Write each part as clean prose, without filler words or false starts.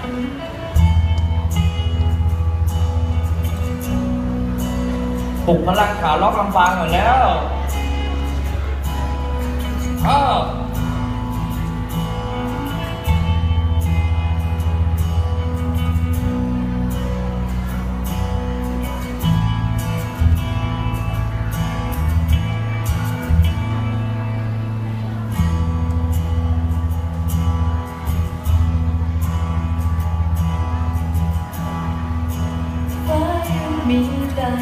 ปลุกพลังขาล็อกลำปางหน่อยแล้วมีตา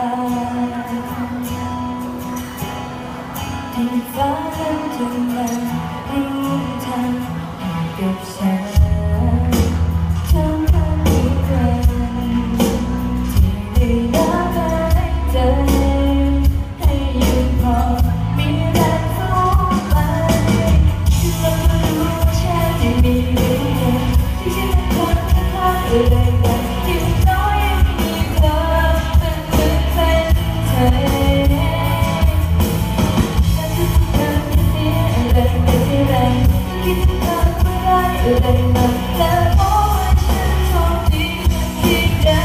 ที่ฟ้านั้นจะมารู้ทันกับฉันทำให้เกินที่ได้รับใจให้ยืนพอมีแรงสู้ไปที่เรารู้ว่าฉันยังมีเรื่องที่ฉันควรจะทำอะไรกันที่น้อยมีเธอเป็นเพื่อนเธอคิดถึงเธอเมื่อไรอะไรมาแล้วโอ้ฉันโชคดีที่ได้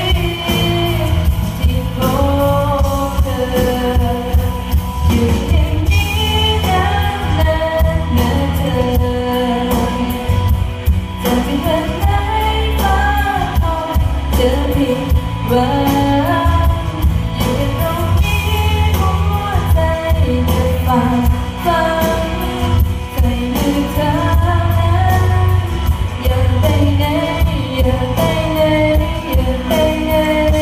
ที่พบเธออยู่อย่างนี้นานๆนะเธอจะเป็นเพื่อนไหนฟ้าทองเจอผิดหวังอยู่กันตรงนี้หัวใจจะฟัง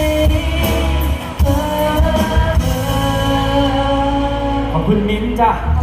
ขอบคุณมิ้นจ้ะ